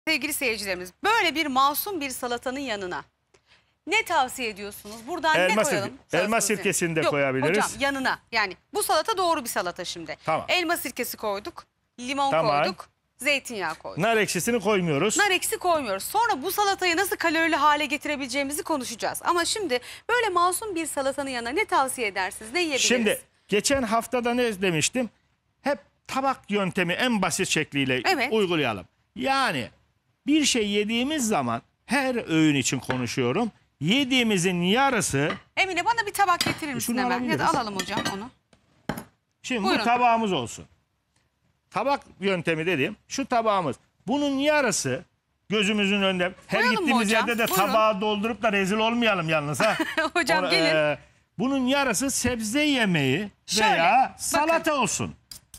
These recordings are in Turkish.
Sevgili seyircilerimiz, böyle bir masum bir salatanın yanına ne tavsiye ediyorsunuz? Buradan ne koyalım? Elma sirkesini de koyabiliriz. Hocam yanına, yani bu salata doğru bir salata şimdi. Tamam. Elma sirkesi koyduk, limon Tamam. koyduk, zeytinyağı koyduk. Nar ekşisini koymuyoruz. Nar ekşisi koymuyoruz. Sonra bu salatayı nasıl kalorili hale getirebileceğimizi konuşacağız. Ama şimdi böyle masum bir salatanın yanına ne tavsiye edersiniz? Ne yiyebiliriz? Şimdi geçen haftada ne demiştim? Hep tabak yöntemi en basit şekliyle uygulayalım. Yani bir şey yediğimiz zaman, her öğün için konuşuyorum, yediğimizin yarısı... Emine bana bir tabak getirir misin Şunu hemen? Ya da alalım hocam onu. Şimdi Buyurun. bu tabağımız olsun. Tabak yöntemi dediğim şu tabağımız. Bunun yarısı gözümüzün önünde. Her Koyalım mı gittiğimiz hocam? yerde de Buyurun. tabağı doldurup da rezil olmayalım yalnız ha. Hocam gelin. Bunun yarısı sebze yemeği Şöyle, veya salata bakın. olsun.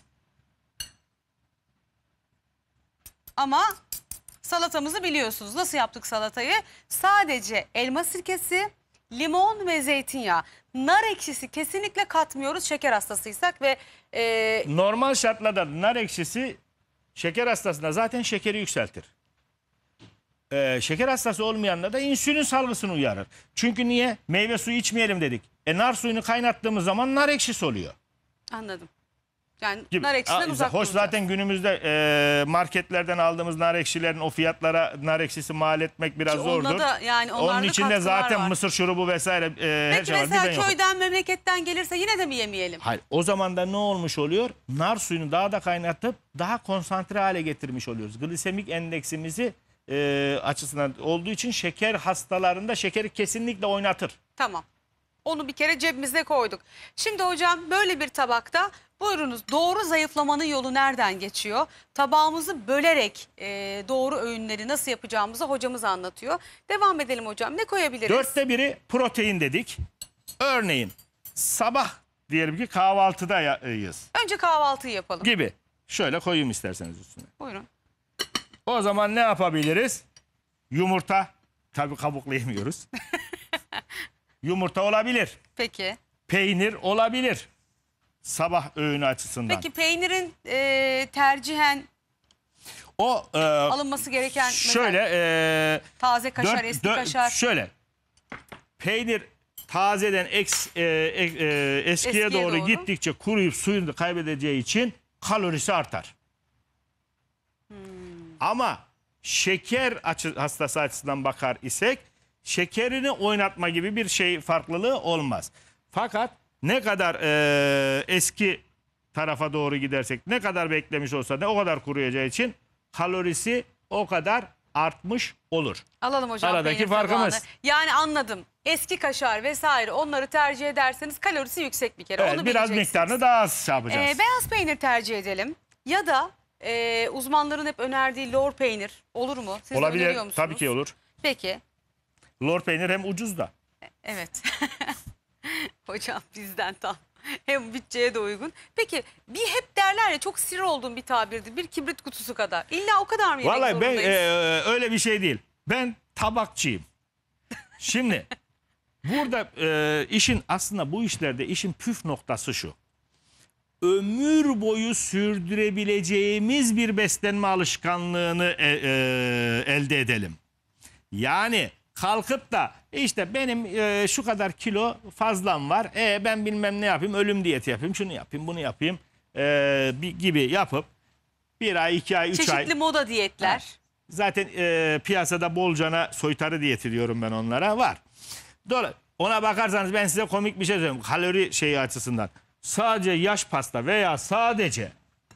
Ama salatamızı biliyorsunuz. Nasıl yaptık salatayı? Sadece elma sirkesi, limon ve zeytinyağı. Nar ekşisi kesinlikle katmıyoruz şeker hastasıysak ve... Normal şartlarda nar ekşisi şeker hastasında zaten şekeri yükseltir. Şeker hastası olmayanlar da insülin salgısını uyarır. Çünkü niye? Meyve suyu içmeyelim dedik. Nar suyunu kaynattığımız zaman nar ekşisi oluyor. Anladım. Yani Gibi. nar ekşisinden uzak Hoş duracağız. zaten günümüzde marketlerden aldığımız nar ekşilerin o fiyatlara nar ekşisi mal etmek biraz zordur. Da, yani onun içinde zaten var. mısır şurubu vesaire her Peki şey var. mesela köyden memleketten gelirse yine de mi yemeyelim? Hayır, o zaman da ne olmuş oluyor? Nar suyunu daha da kaynatıp daha konsantre hale getirmiş oluyoruz. Glisemik endeksimizi açısından olduğu için şeker hastalarında şekeri kesinlikle oynatır. Tamam. Onu bir kere cebimize koyduk. Şimdi hocam böyle bir tabakta buyurunuz, doğru zayıflamanın yolu nereden geçiyor? Tabağımızı bölerek doğru öğünleri nasıl yapacağımızı hocamız anlatıyor. Devam edelim hocam. Ne koyabiliriz? 1/4 protein dedik. Örneğin sabah diyelim ki kahvaltıdayız. Önce kahvaltıyı yapalım. Gibi. Şöyle koyayım isterseniz üstüne. Buyurun. O zaman ne yapabiliriz? Yumurta. Tabii kabuklu yemiyoruz. Yumurta olabilir. Peki. Peynir olabilir. Sabah öğünü açısından. Peki peynirin tercihen alınması gereken şöyle taze kaşar, eski kaşar. Şöyle. Peynir tazeden eskiye doğru gittikçe kuruyup suyunu kaybedeceği için kalorisi artar. Ama şeker hastası açısından bakar isek şekerini oynatma gibi bir şey farklılığı olmaz. Fakat ne kadar eski tarafa doğru gidersek, ne kadar beklemiş olsa ne o kadar kuruyacağı için kalorisi o kadar artmış olur. Alalım hocam. Aradaki farkımız. Tabağını. Yani anladım. Eski kaşar vesaire onları tercih ederseniz kalorisi yüksek bir kere. Evet, onu biraz miktarını daha az yapacağız. Beyaz peynir tercih edelim. Ya da uzmanların hep önerdiği lor peynir olur mu? Siz olabilir. öneriyor musunuz? Tabii ki olur. Peki. Lor peynir hem ucuz da. Evet. Hocam bizden tam. Hem bütçeye de uygun. Peki bir hep derler ya, çok sinir olduğum bir tabirdir. Bir kibrit kutusu kadar. İlla o kadar mı yemek Vallahi ben zorundayız? öyle bir şey değil. Ben tabakçıyım. Şimdi burada işin aslında bu işlerde işin püf noktası şu. Ömür boyu sürdürebileceğimiz bir beslenme alışkanlığını elde edelim. Yani kalkıp da işte benim şu kadar kilo fazlam var. Ben bilmem ne yapayım, ölüm diyeti yapayım, şunu yapayım, bunu yapayım gibi yapıp 1 ay, 2 ay, 3 ay. Çeşitli moda diyetler. Zaten piyasada bolcana soytarı diyeti diyorum ben onlara, var. Ona bakarsanız ben size komik bir şey söyleyeyim. Kalori şeyi açısından. Sadece yaş pasta veya sadece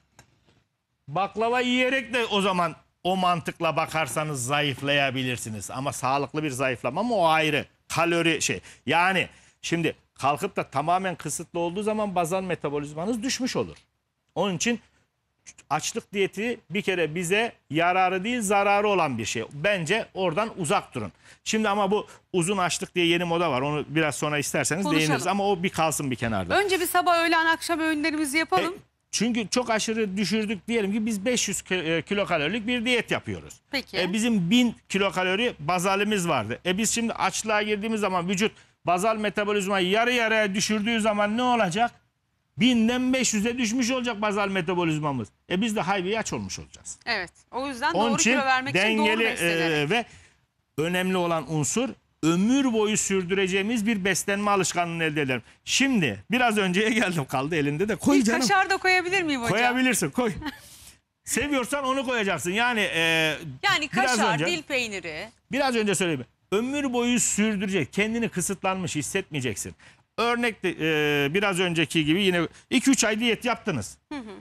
baklava yiyerek de o zaman o mantıkla bakarsanız zayıflayabilirsiniz. Ama sağlıklı bir zayıflama mı, o ayrı. Kalori şey. Yani şimdi kalkıp da tamamen kısıtlı olduğu zaman bazal metabolizmanız düşmüş olur. Onun için açlık diyeti bir kere bize yararı değil zararı olan bir şey. Bence oradan uzak durun. Şimdi ama bu uzun açlık diye yeni moda var. Onu biraz sonra isterseniz konuşalım. değiniriz. Ama o bir kalsın bir kenarda. Önce bir sabah, öğlen, akşam öğünlerimizi yapalım. Çünkü çok aşırı düşürdük, diyelim ki biz 500 kilokalorilik bir diyet yapıyoruz. Peki. Bizim 1000 kilokalori bazalimiz vardı. Biz şimdi açlığa girdiğimiz zaman vücut bazal metabolizmayı yarı yarıya düşürdüğü zaman ne olacak? 1000'den 500'e düşmüş olacak bazal metabolizmamız. Biz de haybi aç olmuş olacağız. Evet. O yüzden Onun doğru için kilo vermek için doğru dengeli beslenerek. ve önemli olan unsur ömür boyu sürdüreceğimiz bir beslenme alışkanlığını elde edelim. Şimdi biraz önceye geldim, kaldı elinde de koy Bir canım. kaşar da koyabilir miyim hocam? Koyabilirsin, koy. Seviyorsan onu koyacaksın. Yani Yani biraz kaşar, önce, dil peyniri. biraz önce söyledim. Ömür boyu sürdürecek. Kendini kısıtlanmış hissetmeyeceksin. Örnek biraz önceki gibi yine 2-3 ay diyet yaptınız.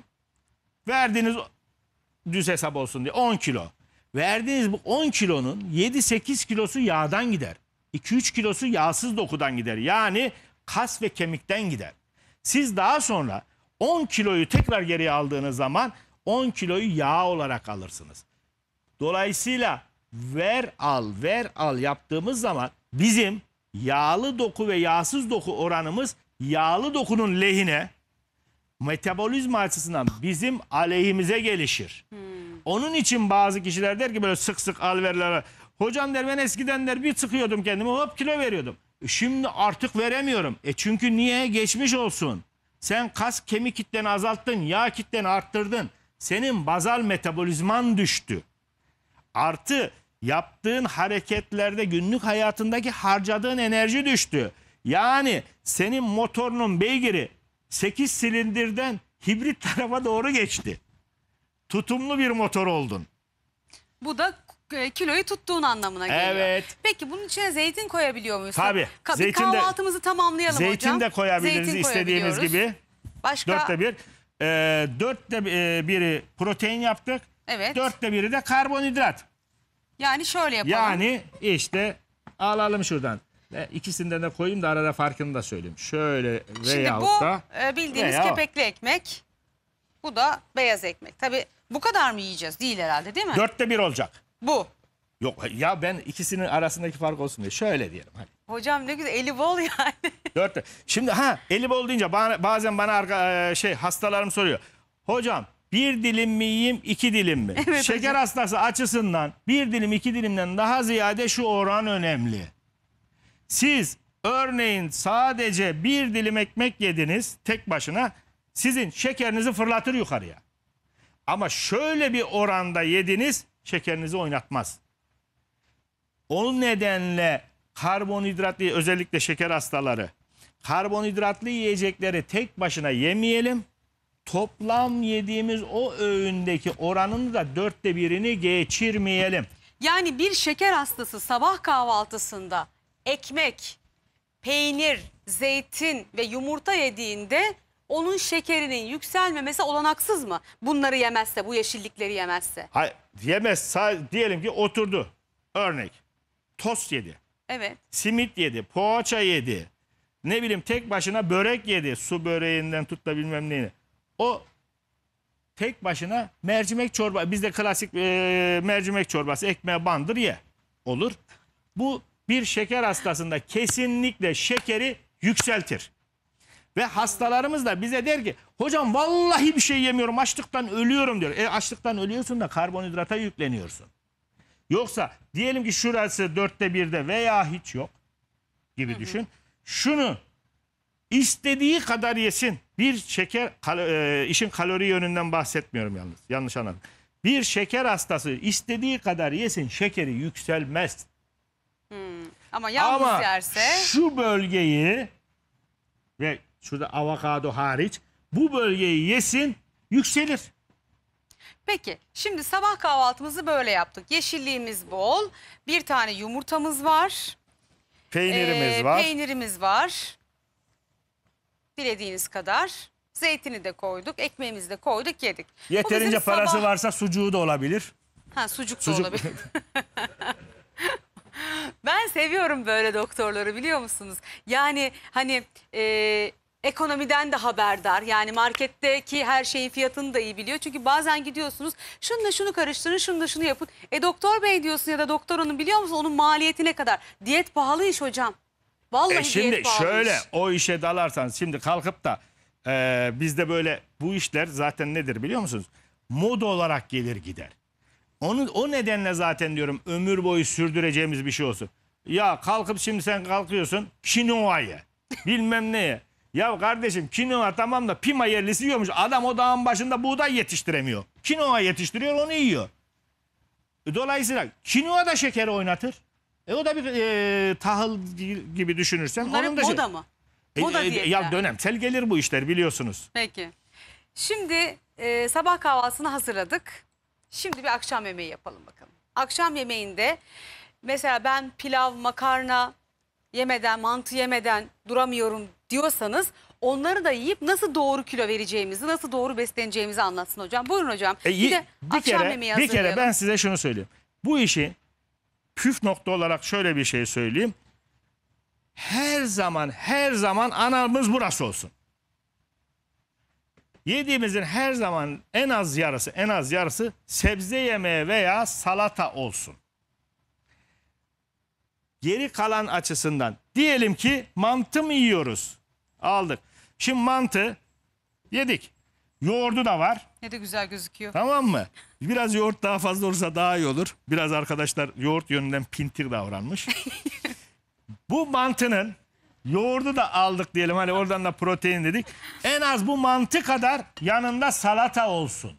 Verdiğiniz düz hesap olsun diye 10 kilo. Verdiğiniz bu 10 kilonun 7-8 kilosu yağdan gider. 2-3 kilosu yağsız dokudan gider. Yani kas ve kemikten gider. Siz daha sonra 10 kiloyu tekrar geriye aldığınız zaman 10 kiloyu yağ olarak alırsınız. Dolayısıyla ver al yaptığımız zaman bizim yağlı doku ve yağsız doku oranımız yağlı dokunun lehine, metabolizma açısından bizim aleyhimize gelişir. Onun için bazı kişiler der ki böyle sık sık al verirler. Hocam der, ben eskiden der bir sıkıyordum kendimi, hop kilo veriyordum. Şimdi artık veremiyorum. Çünkü niye? Geçmiş olsun. Sen kas kemik kitleni azalttın, yağ kitleni arttırdın. Senin bazal metabolizman düştü. Artı yaptığın hareketlerde günlük hayatındaki harcadığın enerji düştü. Yani senin motorunun beygiri 8 silindirden hibrit tarafa doğru geçti. Tutumlu bir motor oldun. Bu da kiloyu tuttuğun anlamına geliyor. Evet. Peki bunun içine zeytin koyabiliyor muyuz? Tabii. Bir Zeytin de- kahvaltımızı tamamlayalım hocam. Zeytin de koyabiliriz Zeytin istediğimiz koyabiliyoruz. gibi. Başka? 4'te 1. 4'te biri protein yaptık. Evet. 4'te biri de karbonhidrat. Yani şöyle yapalım. Yani işte alalım şuradan. Ve ikisinden de koyayım da arada farkını da söyleyeyim. Şöyle Şimdi veyahut bu da bildiğimiz veya- kepekli ekmek. Bu da beyaz ekmek. Tabii bu kadar mı yiyeceğiz? Değil herhalde, değil mi? 4'te 1 olacak. Bu. Yok ya, ben ikisinin arasındaki fark olsun diye şöyle diyelim. Hadi. Hocam ne güzel, eli bol yani. 4'te. Şimdi eli bol deyince bazen bana hastalarım soruyor. Hocam bir dilim mi yiyeyim, 2 dilim mi? Evet Şeker hocam. hastası açısından 1 dilim 2 dilimden daha ziyade şu oran önemli. Siz örneğin sadece 1 dilim ekmek yediniz tek başına, sizin şekerinizi fırlatır yukarıya. Ama şöyle bir oranda yediniz, şekerinizi oynatmaz. O nedenle karbonhidratlı, özellikle şeker hastaları, karbonhidratlı yiyecekleri tek başına yemeyelim. Toplam yediğimiz o öğündeki oranın da 4'te 1'ini geçirmeyelim. Yani bir şeker hastası sabah kahvaltısında ekmek, peynir, zeytin ve yumurta yediğinde onun şekerinin yükselmemesi olanaksız mı? Bunları yemezse, bu yeşillikleri yemezse. Hayır, yemez. Diyelim ki oturdu. Örnek. Tost yedi. Evet. Simit yedi. Poğaça yedi. Ne bileyim tek başına börek yedi. Su böreğinden tut da bilmem neyini. O tek başına mercimek çorba. Bizde klasik mercimek çorbası, ekmeğe bandır ye. Olur. Bu bir şeker hastasında kesinlikle şekeri yükseltir. Ve hastalarımız da bize der ki hocam vallahi bir şey yemiyorum, açlıktan ölüyorum diyor. Açlıktan ölüyorsun da karbonhidrata yükleniyorsun. Yoksa diyelim ki şurası 4'te 1'de veya hiç yok gibi düşün. Şunu istediği kadar yesin. Bir şeker, işin kalori yönünden bahsetmiyorum yalnız. Yanlış anladım. Bir şeker hastası istediği kadar yesin, şekeri yükselmez. Ama yalnız Ama yerse... şu bölgeyi ve şurada avokado hariç bu bölgeyi yesin, yükselir. Peki şimdi sabah kahvaltımızı böyle yaptık. Yeşilliğimiz bol. Bir tane yumurtamız var. Peynirimiz var. Peynirimiz var. Dilediğiniz kadar. Zeytini de koyduk. Ekmeğimizi de koyduk, yedik. Bu Yeterince bizim parası sabah- varsa sucuğu da olabilir. Ha, sucuk da Sucuk. olabilir. Ben seviyorum böyle doktorları, biliyor musunuz? Yani hani ekonomiden de haberdar. Yani marketteki her şeyin fiyatını da iyi biliyor. Çünkü bazen gidiyorsunuz, şununla şunu karıştırın, şununla şunu yapın. Doktor bey diyorsun ya da doktor hanım, biliyor musun onun maliyeti ne kadar? Diyet pahalı iş hocam. Vallahi Şimdi diyet pahalı şöyle iş. o işe dalarsan şimdi kalkıp da bizde böyle bu işler zaten nedir biliyor musunuz? Moda olarak gelir gider. O nedenle zaten diyorum ömür boyu sürdüreceğimiz bir şey olsun. Ya kalkıp şimdi sen kalkıyorsun kinoa ye. Bilmem neye. Ya kardeşim kinoa tamam da pima yerlisi yiyormuş. Adam o dağın başında buğday yetiştiremiyor. Kinoa yetiştiriyor, onu yiyor. Dolayısıyla kinoa da şekeri oynatır. O da bir tahıl gibi düşünürsen. Bunlar onun hep da moda mı? Moda diyetler. ya dönemsel gelir bu işler, biliyorsunuz. Peki. Şimdi sabah kahvaltısını hazırladık. Şimdi bir akşam yemeği yapalım bakalım. Akşam yemeğinde mesela ben pilav, makarna yemeden, mantı yemeden duramıyorum diyorsanız onları da yiyip nasıl doğru kilo vereceğimizi, nasıl doğru besleneceğimizi anlatsın hocam. Buyurun hocam. Bir de akşam yemeği bir kere hazırlayalım. ben size şunu söyleyeyim. Bu işi püf nokta olarak şöyle bir şey söyleyeyim. Her zaman anamız burası olsun. Yediğimizin her zaman en az yarısı sebze yemeği veya salata olsun. Geri kalan açısından diyelim ki mantı mı yiyoruz? Aldık. Şimdi mantı yedik. Yoğurdu da var. Ne de güzel gözüküyor. Tamam mı? Biraz yoğurt daha fazla olursa daha iyi olur. Biraz arkadaşlar yoğurt yönünden pintir davranmış. Bu mantının yoğurdu da aldık diyelim. Hani oradan da protein dedik. En az bu mantı kadar yanında salata olsun.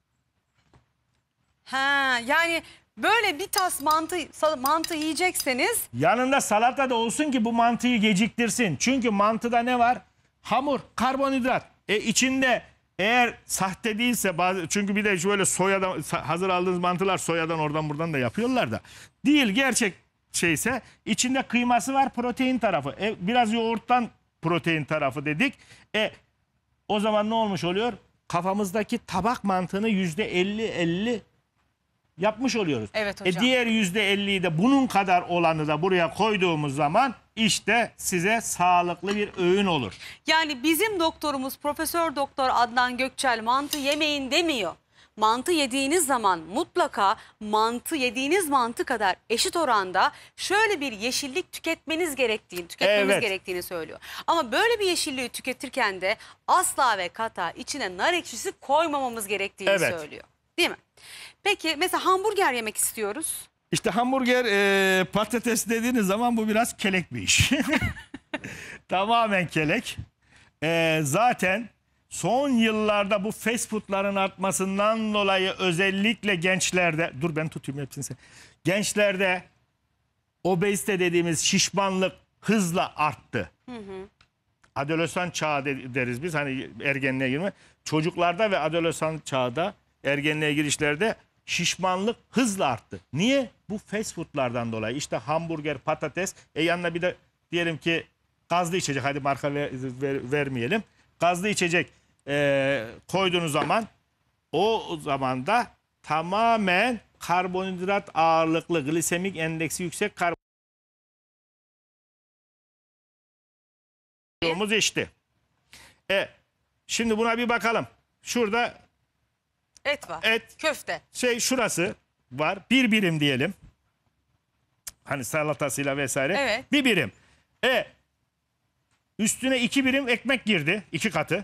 Ha, yani böyle bir tas mantı yiyecekseniz Yanında salata da olsun ki bu mantıyı geciktirsin. Çünkü mantıda ne var? Hamur, karbonhidrat. İçinde eğer sahte değilse çünkü bir de şöyle soyadan hazır aldığınız mantılar soyadan oradan buradan da yapıyorlar da. Değil, gerçek şeyse içinde kıyması var, protein tarafı. Biraz yoğurttan protein tarafı dedik. O zaman ne olmuş oluyor? Kafamızdaki tabak mantığını %50-50 yapmış oluyoruz. Evet hocam. Diğer %50'yi de bunun kadar olanı da buraya koyduğumuz zaman işte size sağlıklı bir öğün olur. yani bizim doktorumuz Profesör Doktor Adnan Gökçel mantı yemeyin demiyor. Mantı yediğiniz zaman mutlaka yediğiniz mantı kadar eşit oranda şöyle bir yeşillik tüketmemiz gerektiğini söylüyor. Ama böyle bir yeşilliği tüketirken de asla ve kata içine nar ekşisi koymamamız gerektiğini söylüyor. Değil mi? Peki mesela hamburger yemek istiyoruz. İşte hamburger patates dediğiniz zaman bu biraz kelek bir iş. Tamamen kelek. Zaten son yıllarda bu fast foodların artmasından dolayı özellikle gençlerde, dur ben tutayım hepsini sen. Gençlerde obezite dediğimiz şişmanlık hızla arttı. Adolesan çağı deriz biz, hani ergenliğe girme. Çocuklarda ve adolesan çağda ergenliğe girişlerde şişmanlık hızla arttı. Niye? Bu fast foodlardan dolayı. İşte hamburger, patates, yanına bir de diyelim ki gazlı içecek, hadi marka vermeyelim. Gazlı içecek koyduğunuz zaman o zaman da tamamen karbonhidrat ağırlıklı, glisemik endeksi yüksek karbonhidrat içti. Şimdi buna bir bakalım. Şurada Et var. et, Köfte. şurası var. Bir birim diyelim. Hani salatasıyla vesaire. Evet. Bir birim. Üstüne 2 birim ekmek girdi. 2 katı.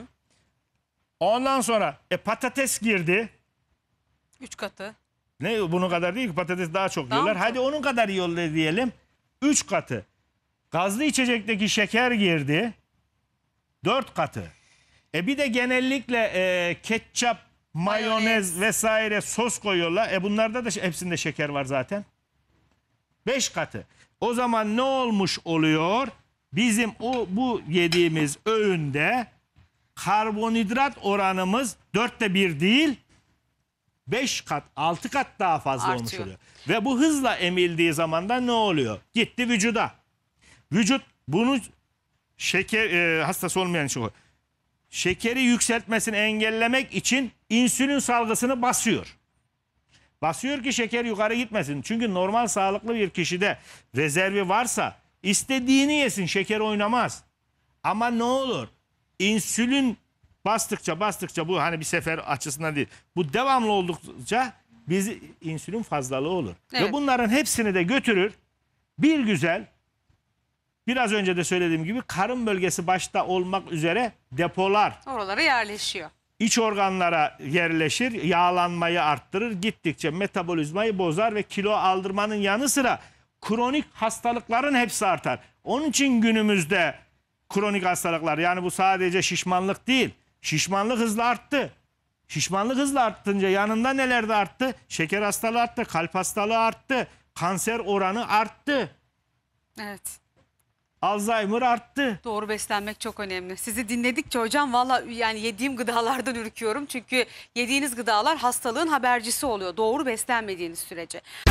Ondan sonra patates girdi. 3 katı. Ne bunun kadar değil ki, patates daha çok Daha yiyorlar. mı Hadi çok? onun kadar yiyorlar diyelim. 3 katı. Gazlı içecekteki şeker girdi. 4 katı. Bir de genellikle ketçap, mayonez vesaire sos koyuyorlar. Bunlarda da hepsinde şeker var zaten. 5 katı. O zaman ne olmuş oluyor? Bizim bu yediğimiz öğünde karbonhidrat oranımız 1/4 değil, 5 kat, 6 kat daha fazla olmuş Artıyor. oluyor. Ve bu hızla emildiği zaman da ne oluyor? Gitti vücuda. Vücut bunu şeker hastası olmayan için şekeri yükseltmesini engellemek için insülin salgısını basıyor. Basıyor ki şeker yukarı gitmesin. Çünkü normal sağlıklı bir kişide rezervi varsa istediğini yesin, şeker oynamaz. Ama ne olur? İnsülin bastıkça bu hani bir sefer açısından değil. Bu devamlı oldukça insülin fazlalığı olur. Evet. Ve bunların hepsini de götürür. Bir güzel, biraz önce de söylediğim gibi karın bölgesi başta olmak üzere depolar Oralara yerleşiyor. iç organlara yerleşir, yağlanmayı arttırır, gittikçe metabolizmayı bozar ve kilo aldırmanın yanı sıra kronik hastalıkların hepsi artar. Onun için günümüzde kronik hastalıklar. Yani bu sadece şişmanlık değil. Şişmanlık hızla arttı. Şişmanlık hızla arttınca yanında neler de arttı? Şeker hastalığı arttı, kalp hastalığı arttı, kanser oranı arttı, Evet. Alzheimer arttı. Doğru beslenmek çok önemli. Sizi dinledikçe hocam valla yani yediğim gıdalardan ürküyorum. Çünkü yediğiniz gıdalar hastalığın habercisi oluyor. Doğru beslenmediğiniz sürece.